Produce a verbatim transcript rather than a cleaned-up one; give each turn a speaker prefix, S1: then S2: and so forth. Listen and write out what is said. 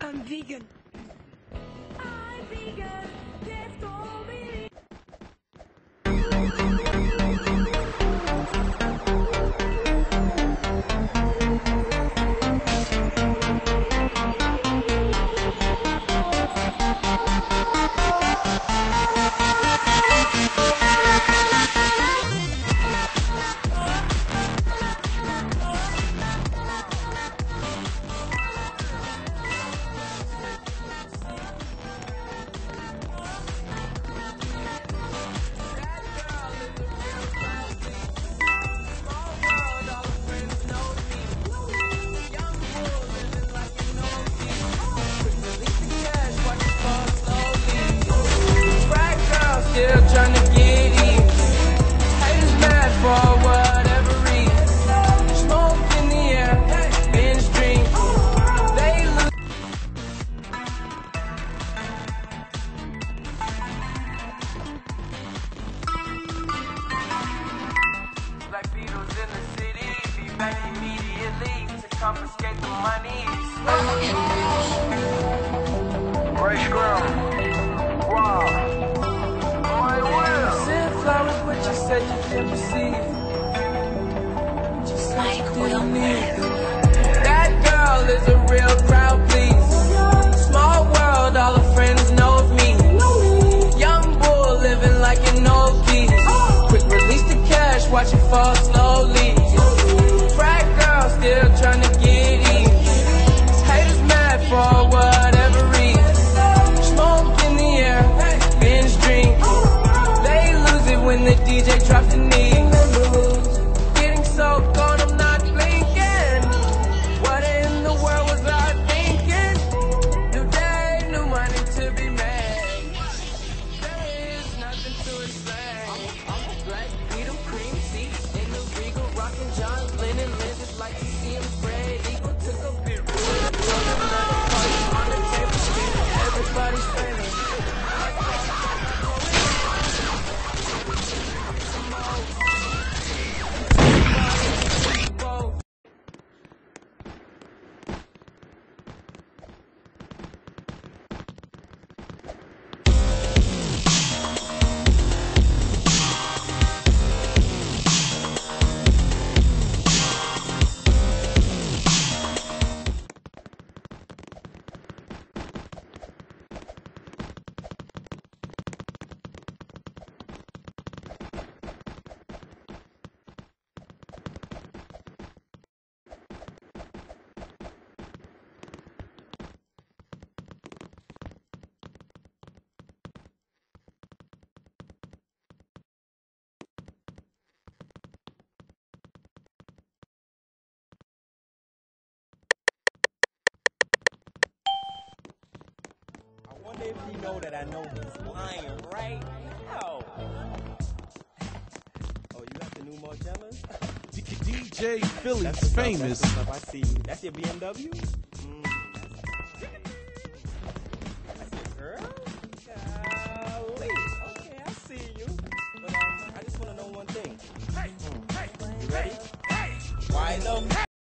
S1: I'm vegan. I'm vegan. Just call me.
S2: Still trying to get in. Haters mad for whatever reason. Smoke in the air, binge drink. They lose. Black Beatles in the city, be back immediately to confiscate the money.
S3: Ray Scrum. Wow.
S2: Flowers, but you said you didn't receive. You said you didn't need. That girl is a real crowd, please. Small world, all her friends know me. Young bull living like an old geese. Quick release the cash, watch it fall slowly. Frat girl still trying to get in. Haters mad for whatever reason. Smoke in the air, binge drink. When the D J drops the knee, getting so gone, I'm not blinking. What in the world was I thinking? New day, new money to be made. There is nothing to explain. I'm a black Beetle, cream seats in the Regal, rocking John Lennon lenses like to see him spread eagle. Took a bit rude, another party on the table, spinning. Everybody's spinning.
S4: I wonder if you know that I know he's lying right now. Oh, you got the new Margellas?
S5: D J Philly's
S4: That's the stuff,
S5: famous.
S4: That's the stuff I see. That's your B M W? Mm, that's, that's your girl? Golly. Okay, I see you. But um, I just want to know one thing. Mm. You ready? Why the